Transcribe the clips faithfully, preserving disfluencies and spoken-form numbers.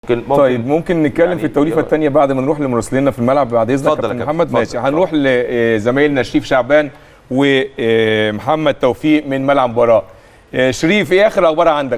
ممكن طيب ممكن نتكلم يعني في التوليفه الثانيه بعد ما نروح لمراسليننا في الملعب بعد اذنك كابتن محمد. ماشي، هنروح لزمايلنا شريف شعبان ومحمد توفيق من ملعب مباراه. شريف، ايه اخر اخبار عندك؟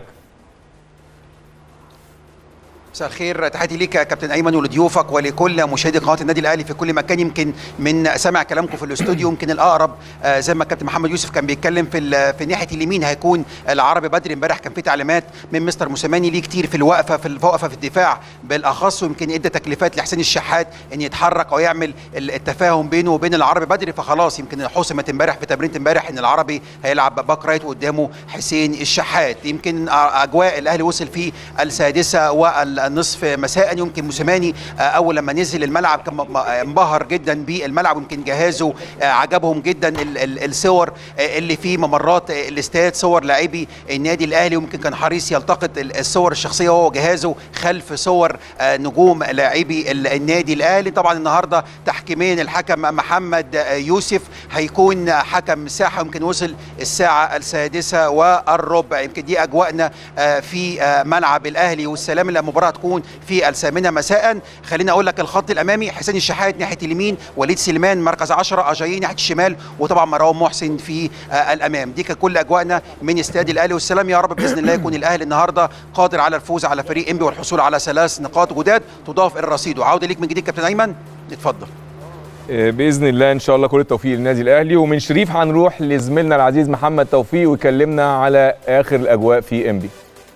مساء الخير، تحياتي ليك يا كابتن ايمن ولضيوفك ولكل مشاهدي قناه النادي الاهلي في كل مكان. يمكن من سمع كلامكم في الاستوديو يمكن الاقرب آه زي ما الكابتن محمد يوسف كان بيتكلم في في ناحيه اليمين هيكون العربي بدري. امبارح كان في تعليمات من مستر موسيماني ليه كتير في الوقفه في الوقفه في الدفاع بالاخص، ويمكن ادى تكليفات لحسين الشحات ان يتحرك او يعمل التفاهم بينه وبين العربي بدري. فخلاص يمكن حسمت امبارح في تمرينه امبارح ان العربي هيلعب باك رايت وقدامه حسين الشحات. يمكن اجواء الاهلي وصل في السادسه والنصف مساء. يمكن موسيماني اول لما نزل الملعب كان انبهر جدا بالملعب، ويمكن جهازه عجبهم جدا الصور اللي في ممرات الاستاد، صور لاعبي النادي الاهلي، ويمكن كان حريص يلتقط الصور الشخصيه وهو جهازه خلف صور نجوم لاعبي النادي الاهلي. طبعا النهارده تحكيمين، الحكم محمد يوسف هيكون حكم ساحه، يمكن وصل الساعه السادسه والربع. يمكن دي اجواءنا في ملعب الاهلي والسلام. المباراه تكون في الثامنه مساء. خليني اقول لك الخط الامامي حسين الشحات ناحيه اليمين، وليد سليمان مركز عشرة، اجايين ناحيه الشمال، وطبعا مروان محسن في الامام. دي كانت كل اجواءنا من استاد الاهلي والسلام. يا رب باذن الله يكون الاهلي النهارده قادر على الفوز على فريق انبي والحصول على ثلاث نقاط جداد تضاف الى رصيده. عوده ليك من جديد كابتن ايمن، اتفضل. باذن الله ان شاء الله كل التوفيق للنادي الاهلي. ومن شريف هنروح لزميلنا العزيز محمد توفيق ويكلمنا على اخر الاجواء في انبي.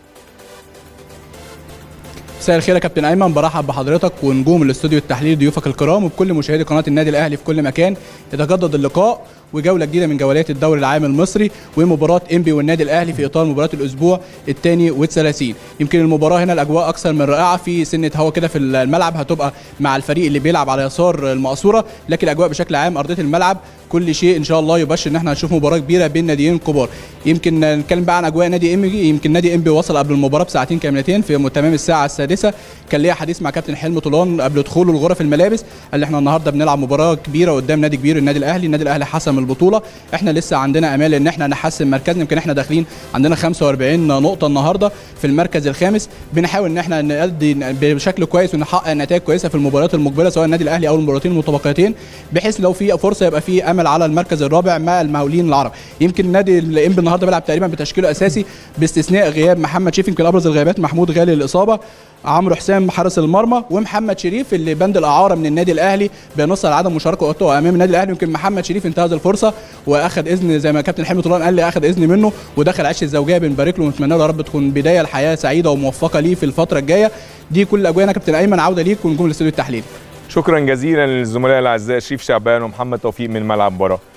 مساء الخير يا كابتن ايمن، برحب بحضرتك ونجوم الاستوديو التحليلي ضيوفك الكرام وبكل مشاهدي قناه النادي الاهلي في كل مكان. يتجدد اللقاء وجوله جديده من جولات الدوري العام المصري ومباراه انبي والنادي الاهلي في اطار مباراه الاسبوع الثاني والثلاثين. يمكن المباراه هنا الاجواء اكثر من رائعه، في سنه هوا كده في الملعب هتبقى مع الفريق اللي بيلعب على يسار المقصوره، لكن الاجواء بشكل عام ارضيه الملعب كل شيء ان شاء الله يبشر ان احنا هنشوف مباراه كبيره بين ناديين كبار. يمكن نتكلم بقى عن اجواء نادي انبي. يمكن نادي انبي وصل قبل المباراه بساعتين كاملتين في تمام الساعه السادسه. كان ليا حديث مع كابتن حلمي طولان قبل دخوله لغرف الملابس، قال لي احنا النهارده بنلعب مباراه كبيره قدام نادي كبير النادي الاهلي. النادي الاهلي حسم البطوله، احنا لسه عندنا امال ان احنا نحسن مركزنا. يمكن احنا داخلين عندنا خمسة وأربعين نقطه النهارده في المركز الخامس. بنحاول ان احنا نأدي بشكل كويس ونحقق نتائج كويسه في المباريات المقبله سواء النادي الاهلي او المباراتين المتبقيتين، بحيث لو في فرصه يبقى في امل على المركز الرابع مع المقاولين العرب. يمكن نادي الانبي النهارده بيلعب تقريبا بتشكيله اساسي باستثناء غياب محمد شريف. يمكن ابرز الغيابات محمود غالي الاصابه، عمرو حسام حارس المرمى، ومحمد شريف اللي بند الاعاره من النادي الاهلي بينص على عدم مشاركته امام النادي الاهلي. يمكن محمد شريف انتهز الفرصه واخذ اذن زي ما كابتن حلمي طولان قال لي، اخذ اذن منه ودخل عش الزوجيه. بنبارك له ونتمنى له يا رب تكون بدايه الحياه سعيده وموفقه ليه في الفتره الجايه. دي كل اجواءنا كابتن ايمن، عوده ليك ونجوم الاستوديو التحليلي. شكرا جزيلا للزملاء الاعزاء شريف شعبان ومحمد توفيق من ملعب مباراه.